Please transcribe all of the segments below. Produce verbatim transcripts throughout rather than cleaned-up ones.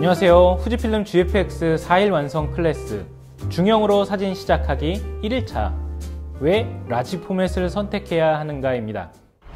안녕하세요. 후지필름 지에프엑스 사 일 완성 클래스 중형으로 사진 시작하기 일 일차 왜 라지 포맷을 선택해야 하는가입니다.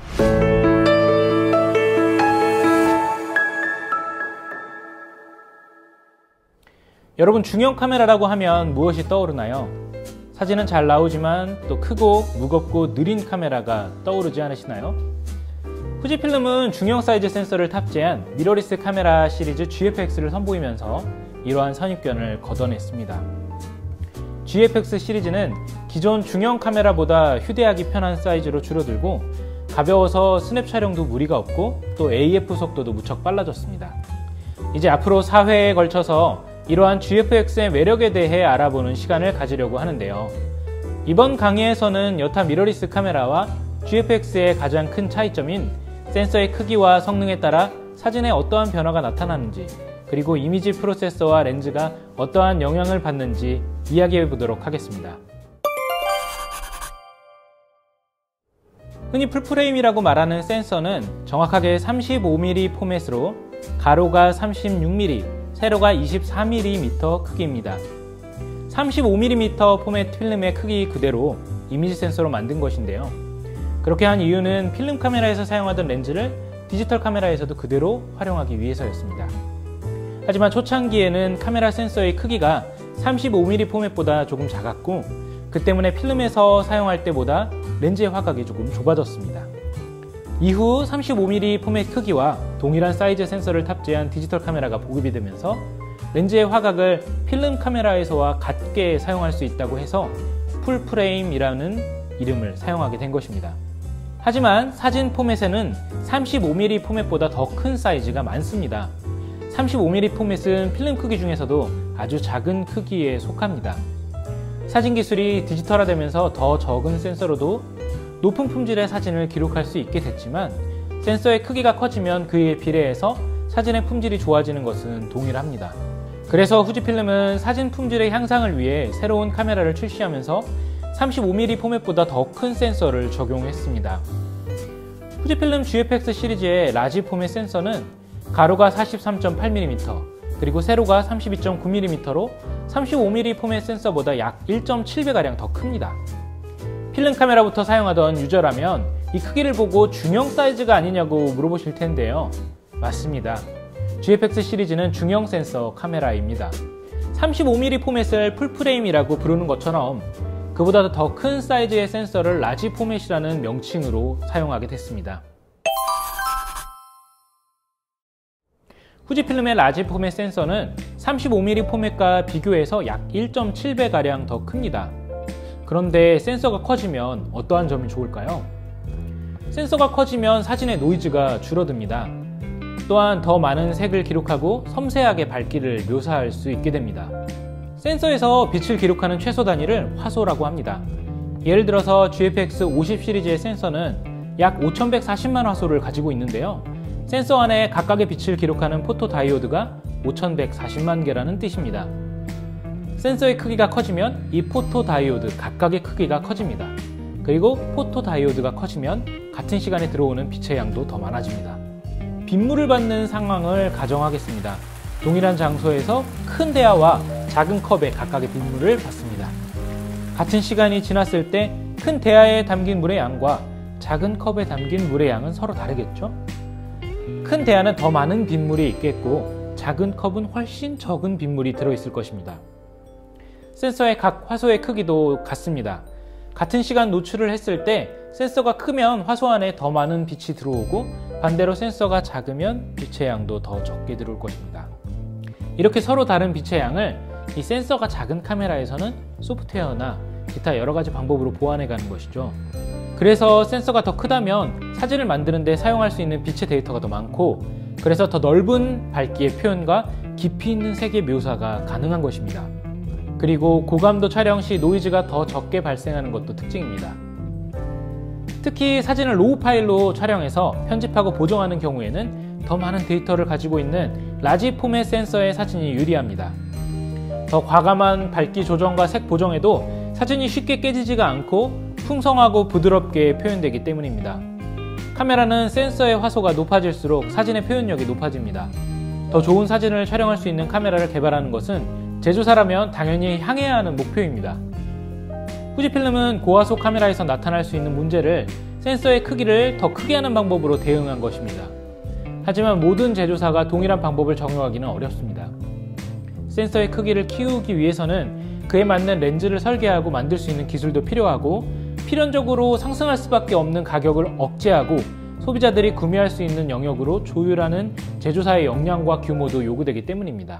여러분, 중형 카메라라고 하면 무엇이 떠오르나요? 사진은 잘 나오지만 또 크고 무겁고 느린 카메라가 떠오르지 않으시나요? 후지필름은 중형 사이즈 센서를 탑재한 미러리스 카메라 시리즈 지에프엑스를 선보이면서 이러한 선입견을 걷어냈습니다. 지에프엑스 시리즈는 기존 중형 카메라보다 휴대하기 편한 사이즈로 줄어들고 가벼워서 스냅 촬영도 무리가 없고 또 에이에프 속도도 무척 빨라졌습니다. 이제 앞으로 사 회에 걸쳐서 이러한 지에프엑스의 매력에 대해 알아보는 시간을 가지려고 하는데요. 이번 강의에서는 여타 미러리스 카메라와 지에프엑스의 가장 큰 차이점인 센서의 크기와 성능에 따라 사진에 어떠한 변화가 나타나는지, 그리고 이미지 프로세서와 렌즈가 어떠한 영향을 받는지 이야기해 보도록 하겠습니다. 흔히 풀프레임이라고 말하는 센서는 정확하게 삼십오 밀리미터 포맷으로 가로가 삼십육 밀리미터, 세로가 이십사 밀리미터 크기입니다. 삼십오 밀리미터 포맷 필름의 크기 그대로 이미지 센서로 만든 것인데요. 그렇게 한 이유는 필름 카메라에서 사용하던 렌즈를 디지털 카메라에서도 그대로 활용하기 위해서였습니다. 하지만 초창기에는 카메라 센서의 크기가 삼십오 밀리미터 포맷보다 조금 작았고, 그 때문에 필름에서 사용할 때보다 렌즈의 화각이 조금 좁아졌습니다. 이후 삼십오 밀리미터 포맷 크기와 동일한 사이즈 센서를 탑재한 디지털 카메라가 보급이 되면서 렌즈의 화각을 필름 카메라에서와 같게 사용할 수 있다고 해서 풀프레임이라는 이름을 사용하게 된 것입니다. 하지만 사진 포맷에는 삼십오 밀리미터 포맷보다 더 큰 사이즈가 많습니다. 삼십오 밀리미터 포맷은 필름 크기 중에서도 아주 작은 크기에 속합니다. 사진 기술이 디지털화되면서 더 적은 센서로도 높은 품질의 사진을 기록할 수 있게 됐지만, 센서의 크기가 커지면 그에 비례해서 사진의 품질이 좋아지는 것은 동일합니다. 그래서 후지필름은 사진 품질의 향상을 위해 새로운 카메라를 출시하면서 삼십오 밀리미터 포맷보다 더 큰 센서를 적용했습니다. 후지필름 지에프엑스 시리즈의 라지 포맷 센서는 가로가 사십삼 점 팔 밀리미터, 그리고 세로가 삼십이 점 구 밀리미터로 삼십오 밀리미터 포맷 센서보다 약 일 점 칠 배가량 더 큽니다. 필름 카메라부터 사용하던 유저라면 이 크기를 보고 중형 사이즈가 아니냐고 물어보실 텐데요. 맞습니다. 지에프엑스 시리즈는 중형 센서 카메라입니다. 삼십오 밀리미터 포맷을 풀프레임이라고 부르는 것처럼 그보다 더 큰 사이즈의 센서를 라지 포맷이라는 명칭으로 사용하게 됐습니다. 후지필름의 라지 포맷 센서는 삼십오 밀리미터 포맷과 비교해서 약 일 점 칠 배가량 더 큽니다. 그런데 센서가 커지면 어떠한 점이 좋을까요? 센서가 커지면 사진의 노이즈가 줄어듭니다. 또한 더 많은 색을 기록하고 섬세하게 밝기를 묘사할 수 있게 됩니다. 센서에서 빛을 기록하는 최소 단위를 화소라고 합니다. 예를 들어서 지에프엑스 오십 시리즈의 센서는 약 오천백사십만 화소를 가지고 있는데요. 센서 안에 각각의 빛을 기록하는 포토 다이오드가 오천백사십만 개라는 뜻입니다. 센서의 크기가 커지면 이 포토 다이오드 각각의 크기가 커집니다. 그리고 포토 다이오드가 커지면 같은 시간에 들어오는 빛의 양도 더 많아집니다. 빗물을 받는 상황을 가정하겠습니다. 동일한 장소에서 큰 대야와 작은 컵에 각각의 빗물을 받습니다. 같은 시간이 지났을 때 큰 대야에 담긴 물의 양과 작은 컵에 담긴 물의 양은 서로 다르겠죠? 큰 대야는 더 많은 빗물이 있겠고 작은 컵은 훨씬 적은 빗물이 들어있을 것입니다. 센서의 각 화소의 크기도 같습니다. 같은 시간 노출을 했을 때 센서가 크면 화소 안에 더 많은 빛이 들어오고, 반대로 센서가 작으면 빛의 양도 더 적게 들어올 것입니다. 이렇게 서로 다른 빛의 양을 이 센서가 작은 카메라에서는 소프트웨어나 기타 여러 가지 방법으로 보완해 가는 것이죠. 그래서 센서가 더 크다면 사진을 만드는 데 사용할 수 있는 빛의 데이터가 더 많고, 그래서 더 넓은 밝기의 표현과 깊이 있는 색의 묘사가 가능한 것입니다. 그리고 고감도 촬영 시 노이즈가 더 적게 발생하는 것도 특징입니다. 특히 사진을 로우 파일로 촬영해서 편집하고 보정하는 경우에는 더 많은 데이터를 가지고 있는 라지 포맷 센서의 사진이 유리합니다. 더 과감한 밝기 조정과 색 보정에도 사진이 쉽게 깨지지가 않고 풍성하고 부드럽게 표현되기 때문입니다. 카메라는 센서의 화소가 높아질수록 사진의 표현력이 높아집니다. 더 좋은 사진을 촬영할 수 있는 카메라를 개발하는 것은 제조사라면 당연히 향해야 하는 목표입니다. 후지필름은 고화소 카메라에서 나타날 수 있는 문제를 센서의 크기를 더 크게 하는 방법으로 대응한 것입니다. 하지만 모든 제조사가 동일한 방법을 적용하기는 어렵습니다. 센서의 크기를 키우기 위해서는 그에 맞는 렌즈를 설계하고 만들 수 있는 기술도 필요하고, 필연적으로 상승할 수밖에 없는 가격을 억제하고 소비자들이 구매할 수 있는 영역으로 조율하는 제조사의 역량과 규모도 요구되기 때문입니다.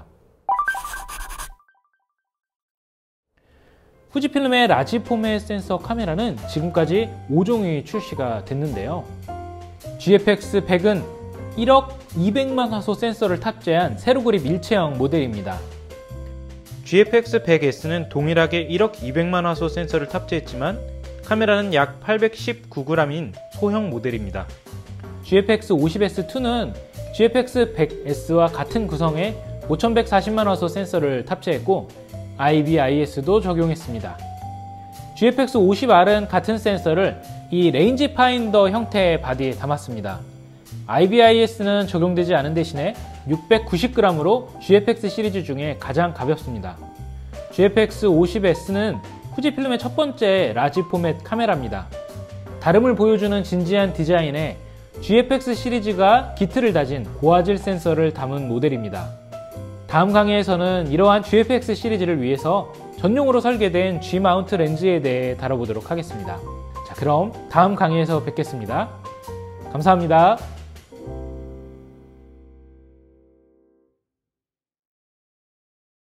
후지필름의 라지 포맷 센서 카메라는 지금까지 오 종이 출시가 됐는데요. 지에프엑스 백은 일억 이백만 화소 센서를 탑재한 세로그립 일체형 모델입니다. 지에프엑스 백 에스는 동일하게 일억 이백만 화소 센서를 탑재했지만 카메라는 약 팔백십구 그램인 소형 모델입니다. 지에프엑스 오십 에스 투는 지에프엑스 백 에스와 같은 구성의 오천백사십만 화소 센서를 탑재했고 아이비아이에스도 적용했습니다. 지에프엑스 오십 알은 같은 센서를 이 레인지 파인더 형태의 바디에 담았습니다. 아이비아이에스는 적용되지 않은 대신에 육백구십 그램으로 지에프엑스 시리즈 중에 가장 가볍습니다. 지에프엑스 오십 에스는 후지필름의 첫 번째 라지 포맷 카메라입니다. 다름을 보여주는 진지한 디자인에 지에프엑스 시리즈가 기틀을 다진 고화질 센서를 담은 모델입니다. 다음 강의에서는 이러한 지에프엑스 시리즈를 위해서 전용으로 설계된 G-마운트 렌즈에 대해 다뤄보도록 하겠습니다. 자, 그럼 다음 강의에서 뵙겠습니다. 감사합니다.